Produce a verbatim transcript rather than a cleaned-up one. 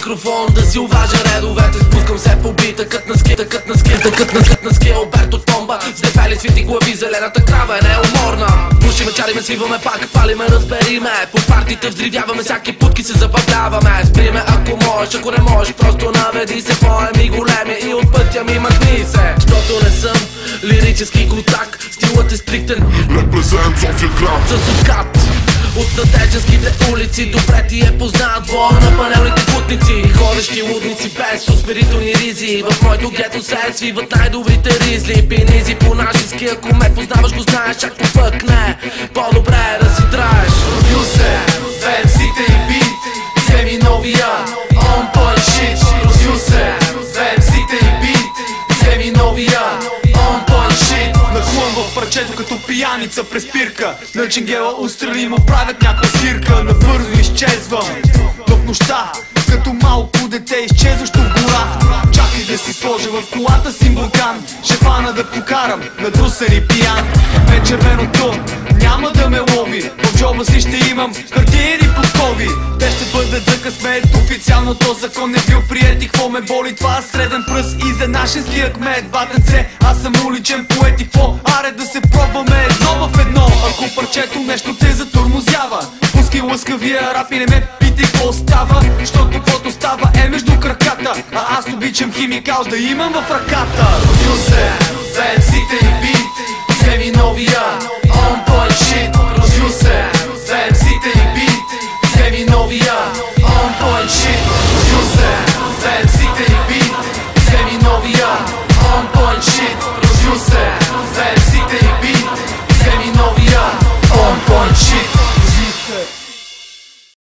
микрофон да си уважа редовете. Спускам се по бита, кът на скита, кът на скита, кът на скит на ски Алберто Томба. С дебели цвети глави, зелената трава е неуморна. Пушиме, чариме, свиваме пак, палиме, разбериме. По партите взривяваме, всяки путки се забавляваме. Сприме ако можеш, ако не можеш, просто наведи се. По-еми големи и от пътя ми махни се. Защото не съм лирически готак, стилът е стриктен. Represent София град С откат от надежденските улици, добре ти е познат двора на панелните кутници. Ходещи лудници без усмирителни ризи. В моето гето се свиват най-добрите ризли. Пинизи по нашински, ако ме познаваш го знаеш. Ако пък не, по-добре е да си траеш. Родил се, две емсите и бит, вземи новия on point shit. Родил се, две емсите и бит, вземи новия on point shit. Нахлъм в парчето като пияница през пирка. На ченгела устрани му правят някаква свирка. Набързо изчезвам в нощта, като малко дете изчезващо в гора. Чакай да си сложа в колата си буркан, шефана да покарам на друсен и пиян. Мен червеното няма да ме лови, в джоба си ще имам хартиени подкови. Те ще бъдат за късмет, официално то закон не бил приет. И какво ме боли това среден пръст и за нашинския кмет. Батенце, аз съм уличен поет и какво? Аре да се пробваме едно в едно. Ако парчето нещо те затормозява, пускай лъскавия рап и не ме питай какво става. Защото каквото става е между краката, а аз обичам химикал да имам в ръката. Родил се, две емсите и бит, вземи новия on point shit. Родил се, две емсите и бит, вземи новия on point shit.